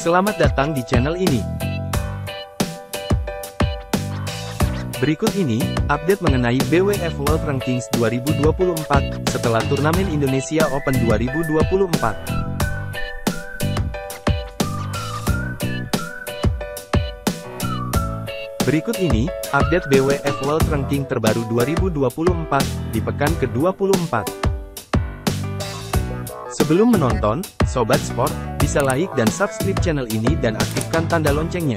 Selamat datang di channel ini. Berikut ini, update mengenai BWF World Rankings 2024, setelah turnamen Indonesia Open 2024. Berikut ini, update BWF World Ranking terbaru 2024, di pekan ke-24. Sebelum menonton, Sobat Sport, bisa like dan subscribe channel ini dan aktifkan tanda loncengnya.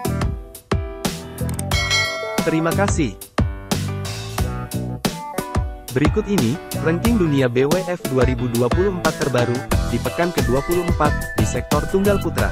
Terima kasih. Berikut ini, ranking dunia BWF 2024 terbaru, di pekan ke-24, di sektor tunggal putra.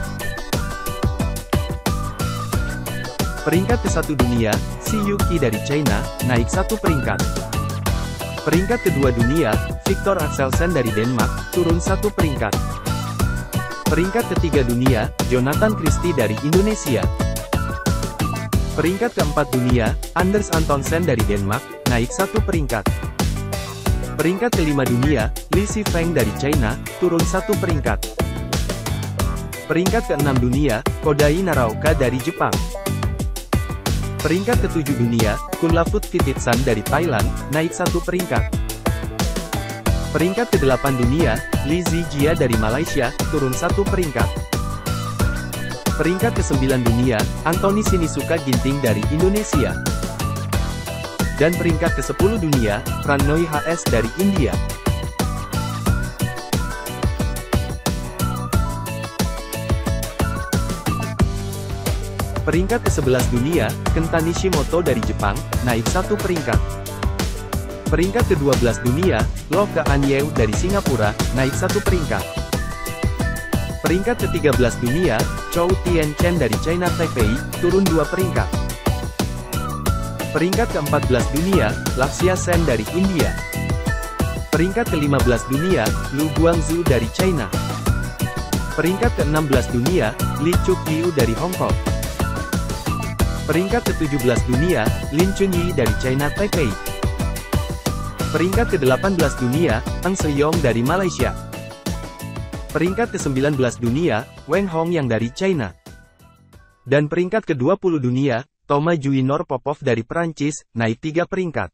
Peringkat ke-1 dunia, Shi Yuqi dari China, naik 1 peringkat. Peringkat kedua dunia, Viktor Axelsen dari Denmark, turun 1 peringkat. Peringkat ketiga dunia, Jonathan Christie dari Indonesia. Peringkat keempat dunia, Anders Antonsen dari Denmark, naik 1 peringkat. Peringkat kelima dunia, Li Shifeng dari China, turun 1 peringkat. Peringkat keenam dunia, Kodai Naraoka dari Jepang. Peringkat ke-7 dunia, Kunlavut Phititsan dari Thailand, naik 1 peringkat. Peringkat ke-8 dunia, Li Zijia dari Malaysia, turun 1 peringkat. Peringkat ke-9 dunia, Anthony Sinisuka Ginting dari Indonesia. Dan peringkat ke-10 dunia, Prannoy HS dari India. Peringkat ke-11 dunia, Kenta Nishimoto dari Jepang, naik 1 peringkat. Peringkat ke-12 dunia, Loka Anyeu dari Singapura, naik 1 peringkat. Peringkat ke-13 dunia, Chou Tien-chen dari China Taipei, turun 2 peringkat. Peringkat ke-14 dunia, Lakshya Sen dari India. Peringkat ke-15 dunia, Lu Guangzhou dari China. Peringkat ke-16 dunia, Lee Chuk-yu dari Hong Kong. Peringkat ke-17 dunia, Lin Chunyi dari China Taipei. Peringkat ke-18 dunia, Ang Seyong dari Malaysia. Peringkat ke-19 dunia, Wang Hongyang dari China. Dan peringkat ke-20 dunia, Toma Juinor Popov dari Perancis, naik 3 peringkat.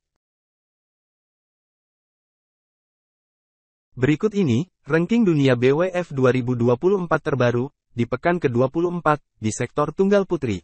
Berikut ini, ranking dunia BWF 2024 terbaru, di pekan ke-24, di sektor tunggal putri.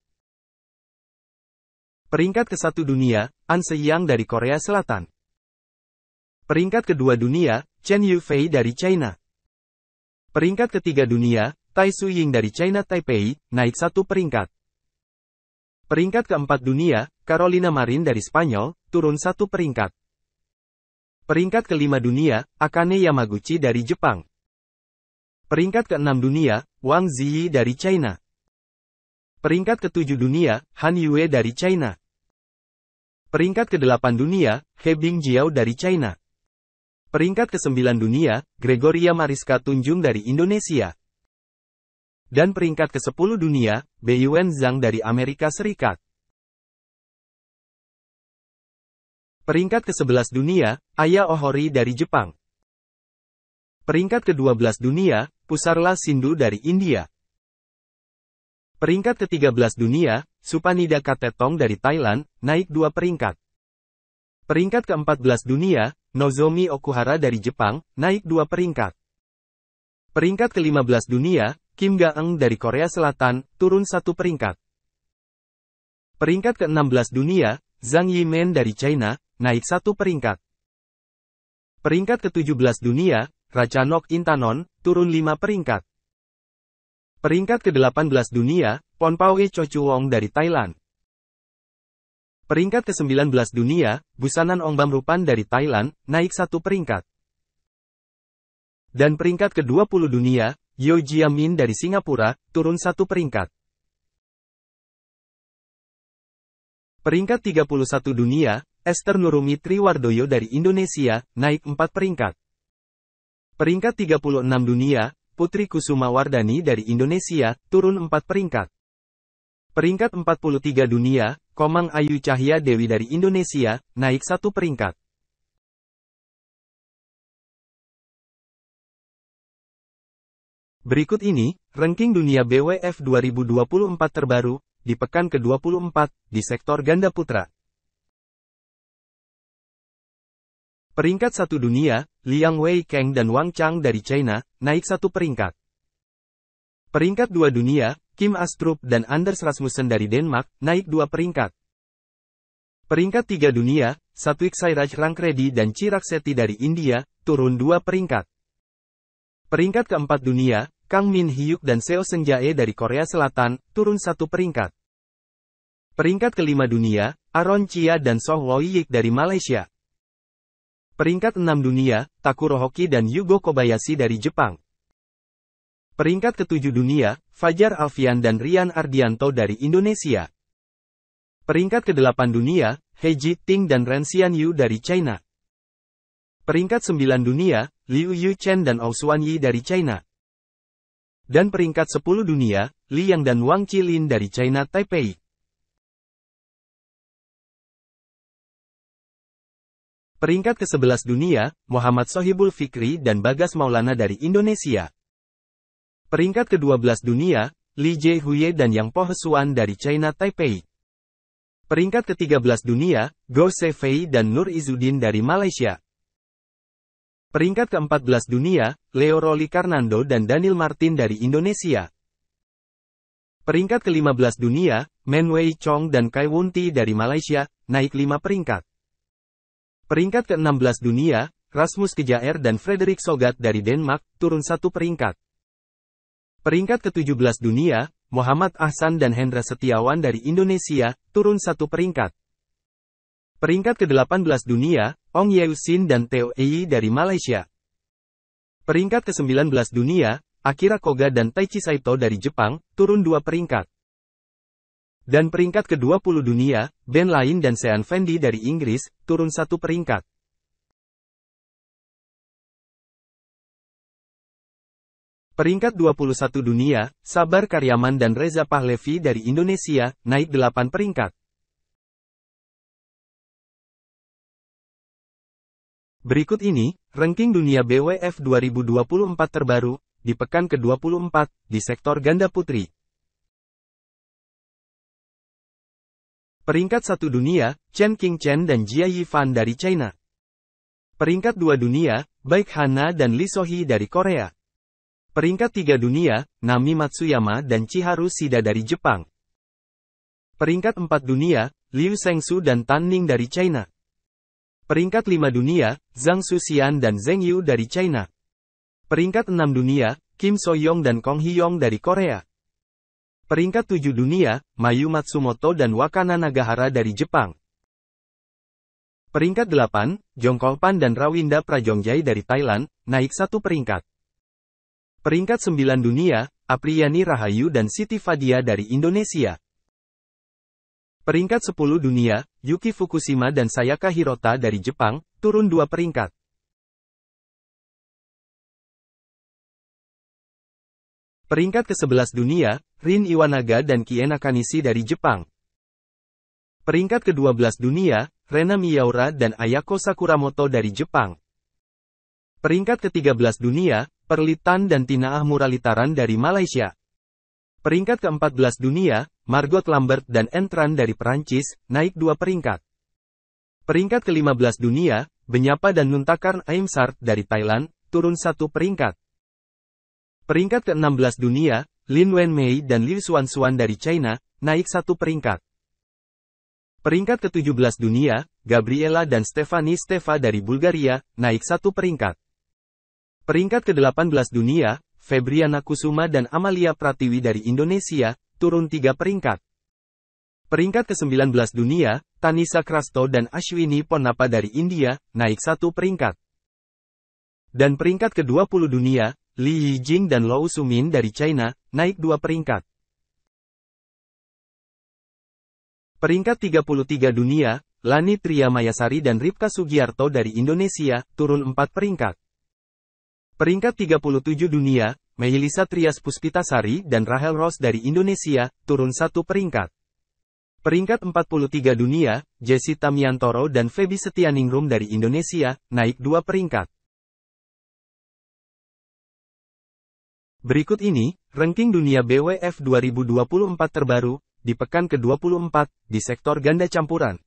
Peringkat ke-1 dunia, An Se-yang dari Korea Selatan. Peringkat kedua dunia, Chen Yufei dari China. Peringkat ketiga dunia, Tai Tzu-ying dari China Taipei, naik 1 peringkat. Peringkat keempat dunia, Carolina Marin dari Spanyol, turun 1 peringkat. Peringkat kelima dunia, Akane Yamaguchi dari Jepang. Peringkat keenam dunia, Wang Ziyi dari China. Peringkat ke-7 dunia, Han Yue dari China. Peringkat ke-8 dunia, He Bingjiao dari China. Peringkat ke-9 dunia, Gregoria Mariska Tunjung dari Indonesia. Dan peringkat ke-10 dunia, Beiyuan Zhang dari Amerika Serikat. Peringkat ke-11 dunia, Aya Ohori dari Jepang. Peringkat ke-12 dunia, Pusarla Sindhu dari India. Peringkat ke-13 dunia, Supanida Katetong dari Thailand, naik 2 peringkat. Peringkat ke-14 dunia, Nozomi Okuhara dari Jepang, naik 2 peringkat. Peringkat ke-15 dunia, Kim Ga-eun dari Korea Selatan, turun 1 peringkat. Peringkat ke-16 dunia, Zhang Yimen dari China, naik 1 peringkat. Peringkat ke-17 dunia, Ratchanok Intanon, turun 5 peringkat. Peringkat ke-18 dunia, Ponpawe Chochuwong dari Thailand. Peringkat ke-19 dunia, Busanan Ongbamrupan dari Thailand, naik 1 peringkat. Dan peringkat ke-20 dunia, Yeo Jia-min dari Singapura, turun 1 peringkat. Peringkat 31 dunia, Esther Nurumi Triwardoyo dari Indonesia, naik 4 peringkat. Peringkat 36 dunia, Putri Kusuma Wardani dari Indonesia, turun 4 peringkat. Peringkat 43 dunia, Komang Ayu Cahya Dewi dari Indonesia, naik 1 peringkat. Berikut ini, ranking dunia BWF 2024 terbaru, di pekan ke-24, di sektor ganda putra. Peringkat 1 dunia, Liang Weikeng dan Wang Chang dari China, naik 1 peringkat. Peringkat 2 dunia, Kim Astrup dan Anders Rasmussen dari Denmark, naik 2 peringkat. Peringkat 3 dunia, Satwik Sairaj Rankredi dan Chirag Shetty dari India, turun 2 peringkat. Peringkat keempat dunia, Kang Min Hyuk dan Seo Seung Jae dari Korea Selatan, turun 1 peringkat. Peringkat kelima dunia, Aaron Chia dan Soh Woo Yik dari Malaysia. Peringkat 6 dunia, Takuro Hoki dan Yugo Kobayashi dari Jepang. Peringkat ke-7 dunia, Fajar Alfian dan Rian Ardianto dari Indonesia. Peringkat ke-8 dunia, He Jiting dan Ren Xianyu dari China. Peringkat 9 dunia, Liu Yuchen dan Ou Xuanyi dari China. Dan peringkat 10 dunia, Li Yang dan Wang Qilin dari China Taipei. Peringkat ke-11 dunia, Muhammad Sohibul Fikri dan Bagas Maulana dari Indonesia. Peringkat ke-12 dunia, Li Jiehuye dan Yang Po Hesuan dari China Taipei. Peringkat ke-13 dunia, Go Shefei dan Nur Izzuddin dari Malaysia. Peringkat ke-14 dunia, Leo Roli Karnando dan Daniel Martin dari Indonesia. Peringkat ke-15 dunia, Men Wei Chong dan Kai Wunti dari Malaysia, naik 5 peringkat. Peringkat ke-16 dunia, Rasmus Kjaer dan Frederik Sogat dari Denmark, turun 1 peringkat. Peringkat ke-17 dunia, Muhammad Ahsan dan Hendra Setiawan dari Indonesia, turun 1 peringkat. Peringkat ke-18 dunia, Ong Yeusin dan Theo Ei dari Malaysia. Peringkat ke-19 dunia, Akira Koga dan Taichi Saito dari Jepang, turun 2 peringkat. Dan peringkat ke-20 dunia, Ben Lain dan Sean Fendi dari Inggris, turun 1 peringkat. Peringkat 21 dunia, Sabar Karyaman dan Reza Pahlevi dari Indonesia, naik 8 peringkat. Berikut ini, ranking dunia BWF 2024 terbaru, di pekan ke-24, di sektor ganda putri. Peringkat 1 dunia, Chen Qingchen dan Jia Yifan dari China. Peringkat 2 dunia, Baek Hana dan Lee Sohee dari Korea. Peringkat 3 dunia, Nami Matsuyama dan Chiharu Shida dari Jepang. Peringkat 4 dunia, Liu Shengsu dan Tan Ning dari China. Peringkat 5 dunia, Zhang Suxian dan Zheng Yu dari China. Peringkat 6 dunia, Kim So-young dan Kong Hee-yong dari Korea. Peringkat 7 dunia, Mayu Matsumoto dan Wakana Nagahara dari Jepang. Peringkat 8, Jongkol Pan dan Rawinda Prajongjai dari Thailand, naik 1 peringkat. Peringkat 9 dunia, Apriyani Rahayu dan Siti Fadia dari Indonesia. Peringkat 10 dunia, Yuki Fukushima dan Sayaka Hirota dari Jepang, turun 2 peringkat. Peringkat ke-11 dunia, Rin Iwanaga dan Kie Nakanishi dari Jepang. Peringkat ke-12 dunia, Rena Miyaura dan Ayako Sakuramoto dari Jepang. Peringkat ke-13 dunia, Perlitan dan Tina Ahmuralitaran dari Malaysia. Peringkat ke-14 dunia, Margot Lambert dan Entran dari Perancis, naik 2 peringkat. Peringkat ke-15 dunia, Benyapa dan Nuntakarn Aimsart dari Thailand, turun 1 peringkat. Peringkat ke-16 dunia, Lin Wenmei dan Liu Xuanxuan dari China, naik 1 peringkat. Peringkat ke-17 dunia, Gabriela dan Stefani Steva dari Bulgaria, naik 1 peringkat. Peringkat ke-18 dunia, Febriana Kusuma dan Amalia Pratiwi dari Indonesia, turun 3 peringkat. Peringkat ke-19 dunia, Tanisa Krasto dan Ashwini Ponnappa dari India, naik 1 peringkat. Dan peringkat ke-20 dunia, Li Yijing dan Lou Sumin dari China, naik 2 peringkat. Peringkat 33 dunia, Lani Tria Mayasari dan Ripka Sugiarto dari Indonesia, turun 4 peringkat. Peringkat 37 dunia, Meilisa Trias Puspitasari dan Rahel Ross dari Indonesia, turun 1 peringkat. Peringkat 43 dunia, Jessi Tamiantoro dan Feby Setianingrum dari Indonesia, naik 2 peringkat. Berikut ini, ranking dunia BWF 2024 terbaru, di pekan ke-24, di sektor ganda campuran.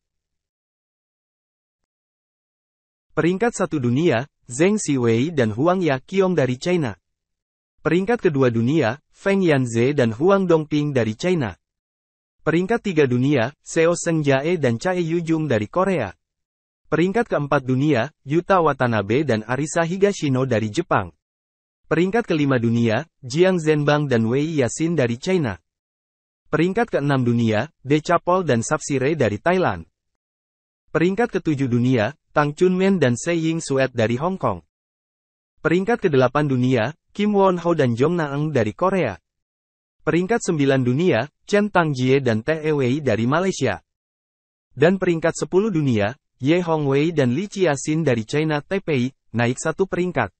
Peringkat 1 dunia, Zheng Siwei dan Huang Yaqiong dari China. Peringkat kedua dunia, Feng Yanze dan Huang Dongping dari China. Peringkat 3 dunia, Seo Seung-jae dan Chae Yu-jung dari Korea. Peringkat keempat dunia, Yuta Watanabe dan Arisa Higashino dari Jepang. Peringkat kelima dunia, Jiang Zhenbang dan Wei Yasin dari China. Peringkat keenam dunia, Decapol dan Sapsire dari Thailand. Peringkat ketujuh dunia, Tang Chunmen dan Se Ying Suet dari Hong Kong. Peringkat kedelapan dunia, Kim Won Ho dan Jong Na-eung dari Korea. Peringkat 9 dunia, Chen Tangjie dan Te Wei dari Malaysia. Dan peringkat 10 dunia, Ye Hongwei dan Li Chiasin dari China Taipei, naik satu peringkat.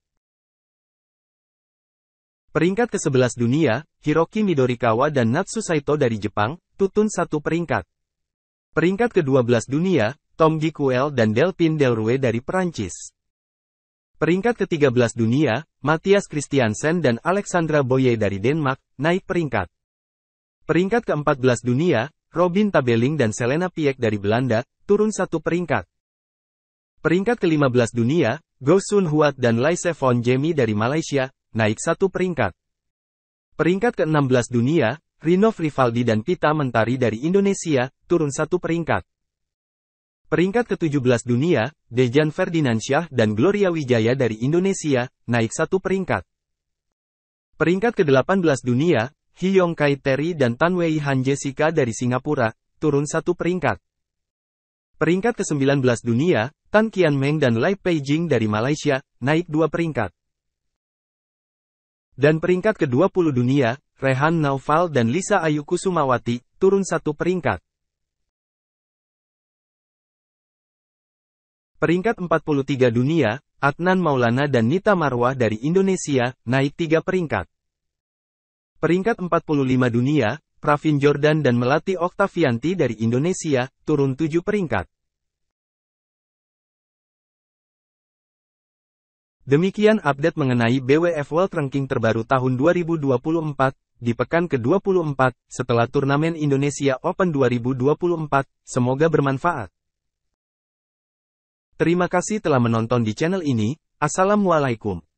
Peringkat ke-11 dunia, Hiroki Midorikawa dan Natsu Saito dari Jepang, tutun satu peringkat. Peringkat ke-12 dunia, Tom Gikuel dan Delphine Delrue dari Perancis. Peringkat ke-13 dunia, Matthias Christiansen dan Alexandra Boye dari Denmark, naik peringkat. Peringkat ke-14 dunia, Robin Tabeling dan Selena Piek dari Belanda, turun satu peringkat. Peringkat ke-15 dunia, Go Sun Huat dan Laise Von Jemi dari Malaysia, naik satu peringkat. Peringkat ke-16 dunia, Rinov Rivaldi dan Pita Mentari dari Indonesia, turun satu peringkat. Peringkat ke-17 dunia, Dejan Ferdinansyah dan Gloria Wijaya dari Indonesia, naik satu peringkat. Peringkat ke-18 dunia, Hyong Kai Terry dan Tan Wei Han Jessica dari Singapura, turun satu peringkat. Peringkat ke-19 dunia, Tan Kian Meng dan Lai Peijing dari Malaysia, naik dua peringkat. Dan peringkat ke-20 dunia, Rehan Naufal dan Lisa Ayu Kusumawati, turun satu peringkat. Peringkat 43 dunia, Adnan Maulana dan Nita Marwah dari Indonesia, naik tiga peringkat. Peringkat 45 dunia, Pravin Jordan dan Melati Oktavianti dari Indonesia, turun 7 peringkat. Demikian update mengenai BWF World Ranking terbaru tahun 2024, di pekan ke-24, setelah turnamen Indonesia Open 2024, semoga bermanfaat. Terima kasih telah menonton di channel ini, Assalamualaikum.